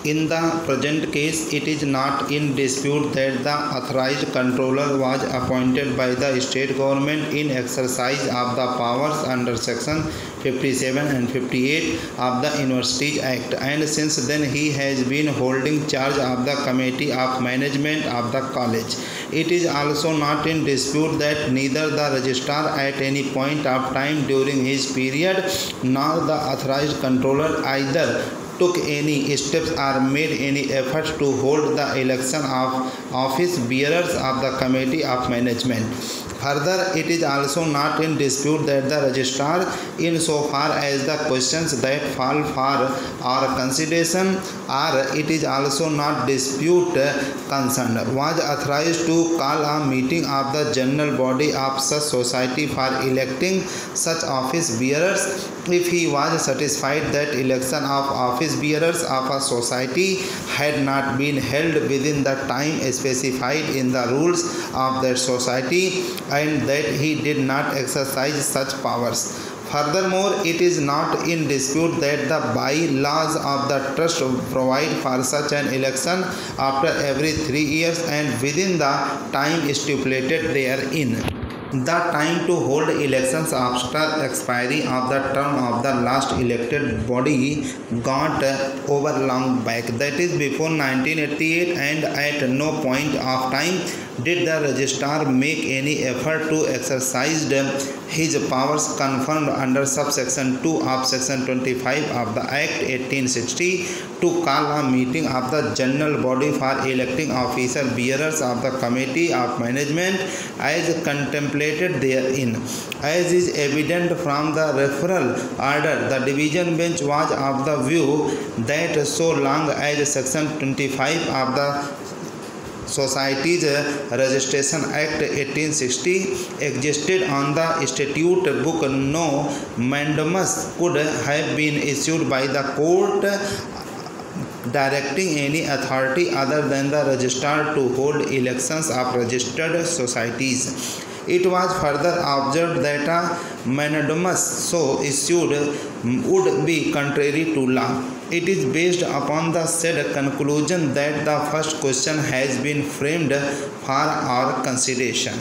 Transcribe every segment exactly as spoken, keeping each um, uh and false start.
In the present case, it is not in dispute that the authorized controller was appointed by the state government in exercise of the powers under section fifty-seven and fifty-eight of the Universities Act, and since then he has been holding charge of the committee of management of the college. It is also not in dispute that neither the registrar at any point of time during his period nor the authorized controller either took any steps or made any efforts to hold the election of office bearers of the committee of management. Further, it is also not in dispute that the registrar, insofar as the questions that fall for our consideration are, it is also not dispute concerned, was authorized to call a meeting of the general body of such society for electing such office bearers if he was satisfied that election of office bearers of a society had not been held within the time specified in the rules of that society, and that he did not exercise such powers. Furthermore, it is not in dispute that the by-laws of the trust provide for such an election after every three years and within the time stipulated therein. The time to hold elections after expiry of the term of the last elected body got over long back, that is before nineteen eighty-eight, and at no point of time did the registrar make any effort to exercise his powers confirmed under subsection two of section twenty-five of the Act eighteen sixty to call a meeting of the general body for electing officer bearers of the committee of management as contemplated therein. As is evident from the referral order, the division bench was of the view that so long as section twenty-five of the Societies Registration Act eighteen sixty existed on the statute book, no mandamus could have been issued by the court directing any authority other than the registrar to hold elections of registered societies. It was further observed that a mandamus so issued would be contrary to law. It is based upon the said conclusion that the first question has been framed for our consideration.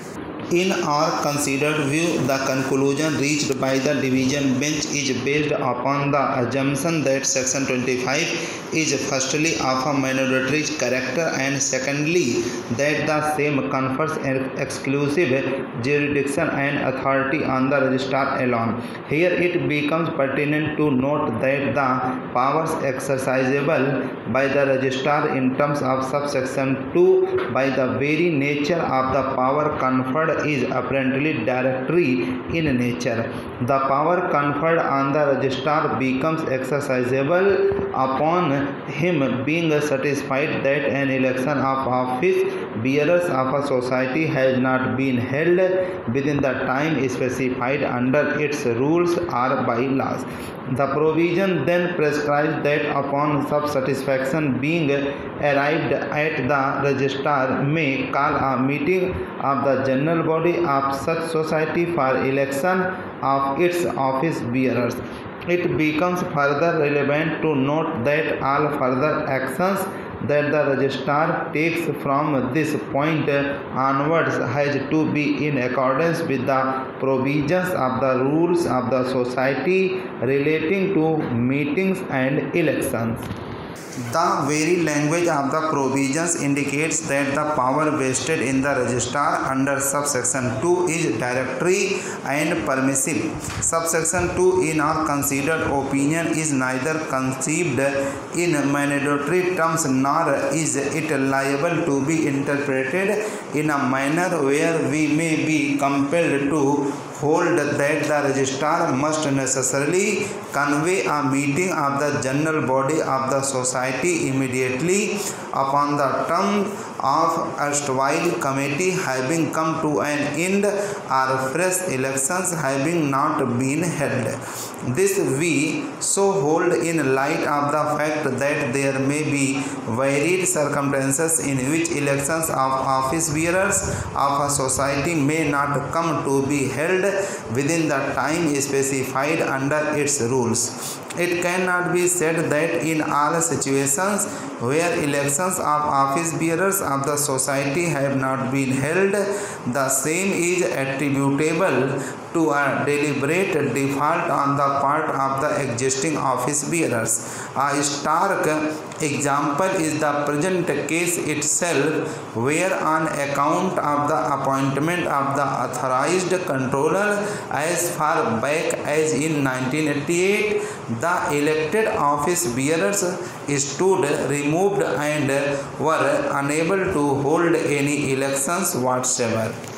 In our considered view, the conclusion reached by the division bench is based upon the assumption that section twenty-five is firstly of a mandatory character, and secondly that the same confers exclusive jurisdiction and authority on the registrar alone. Here it becomes pertinent to note that the powers exercisable by the registrar in terms of subsection two by the very nature of the power conferred is apparently directory in nature. The power conferred on the registrar becomes exercisable upon him being satisfied that an election of office bearers of a society has not been held within the time specified under its rules or by laws. The provision then prescribes that upon self-satisfaction being arrived at, the registrar may call a meeting of the general body of such society for election of its office bearers. It becomes further relevant to note that all further actions that the registrar takes from this point onwards has to be in accordance with the provisions of the rules of the society relating to meetings and elections. The very language of the provisions indicates that the power vested in the registrar under subsection two is directory and permissive. Subsection two, in our considered opinion, is neither conceived in mandatory terms nor is it liable to be interpreted in a manner where we may be compelled to hold that the registrar must necessarily convey a meeting of the general body of the society immediately upon the term of erstwhile committee having come to an end or fresh elections having not been held. This we so hold in light of the fact that there may be varied circumstances in which elections of office bearers of a society may not come to be held within the time specified under its rules. It cannot be said that in all situations where elections of office bearers of the society have not been held, the same is attributable to a deliberate default on the part of the existing office bearers. A stark example is the present case itself, where on account of the appointment of the authorized controller as far back as in nineteen eighty-eight, the elected office bearers stood removed and were unable to hold any elections whatsoever.